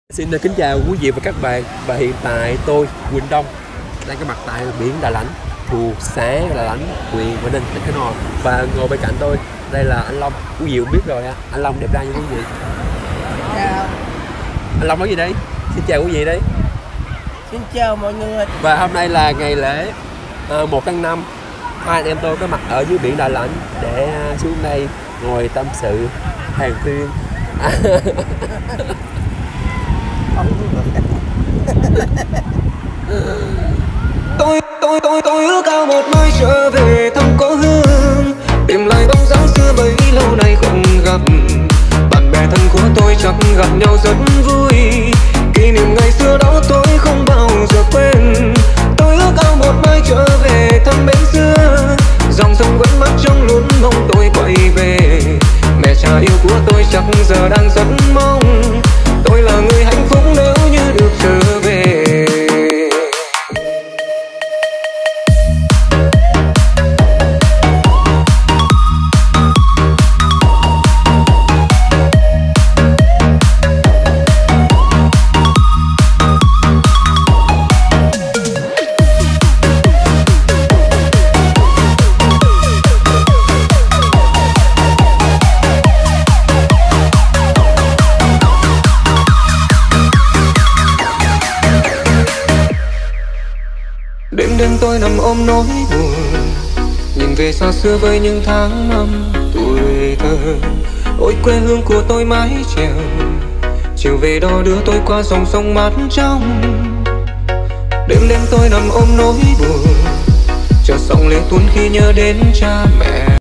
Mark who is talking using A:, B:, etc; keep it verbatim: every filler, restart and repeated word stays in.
A: Xin kính chào quý vị và các bạn. Và hiện tại tôi, Quỳnh Đông, đang có mặt tại biển Đà Lãnh, thuộc xã Đà Lãnh, huyện Vĩnh Ninh, tỉnh Khánh Hòa. Và ngồi bên cạnh tôi, đây là anh Long. Quý vị cũng biết rồi ha, anh Long đẹp trai như quý vị.
B: Chào.
A: Anh Long nói gì đấy? Xin chào quý vị đấy.
B: Xin chào mọi người.
A: Và hôm nay là ngày lễ uh, một tháng năm. Hai anh em tôi có mặt ở dưới biển Đà Lãnh để uh, xuống đây ngồi tâm sự hàng tuyên.
C: tôi tôi tôi tôi ước ao một mai trở về thăm cố hương, tìm lại bóng dáng xưa bấy lâu nay không gặp. Bạn bè thân của tôi chắc gặp nhau rất vui, kỷ niệm ngày xưa đó tôi không bao giờ quên. Tôi ước ao một mai trở về thăm bến xưa, dòng sông vẫn mắt trong luôn mong tôi quay về. Mẹ cha yêu của tôi chắc giờ đang rất mong tôi là người hạnh phúc nếu như được trở về. Đêm đêm tôi nằm ôm nỗi buồn, nhìn về xa xưa với những tháng năm tuổi thơ. Ôi quê hương của tôi mái chèo, chiều về đó đưa tôi qua dòng sông mát trong. Đêm đêm tôi nằm ôm nỗi buồn, chờ sóng lên tuôn khi nhớ đến cha mẹ.